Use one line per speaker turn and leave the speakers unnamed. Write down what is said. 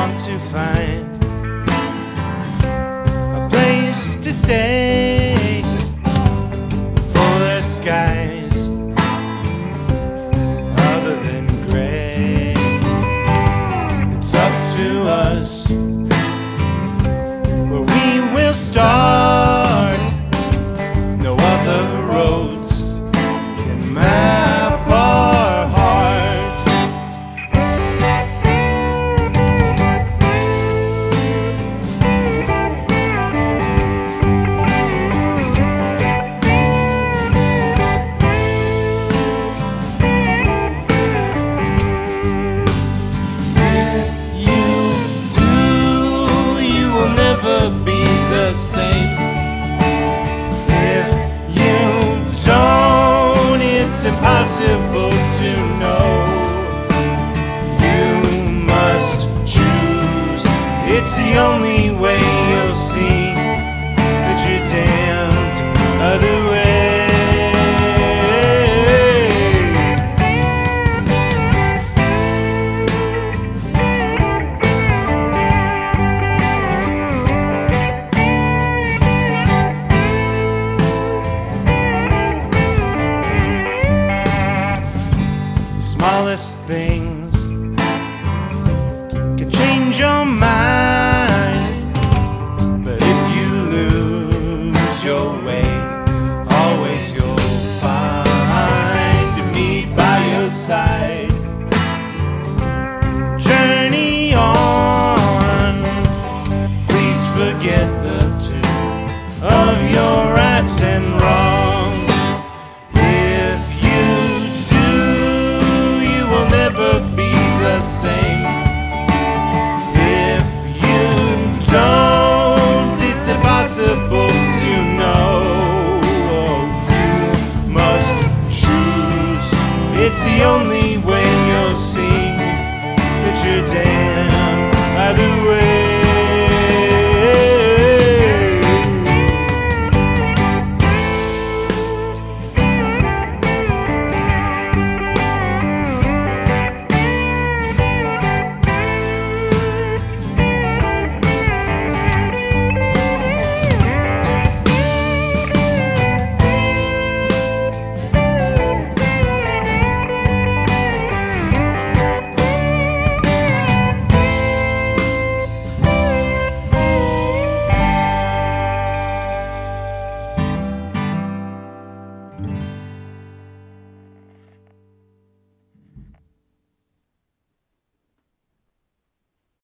want to find a place to stay for the skies other than gray. It's up to us where we will start. No other roads can map our heart. If you do, you will never be the same. If you don't, it's impossible to know. You must choose. It's the only way you'll see that you're damned other way. Smallest things can change your mind, but if you lose your way, always you'll find me by your side. Journey on, please forget the tune of your rights and wrongs. Be the same. If you don't, it's impossible to know. You must choose. It's the only way you'll see that you're damned either way.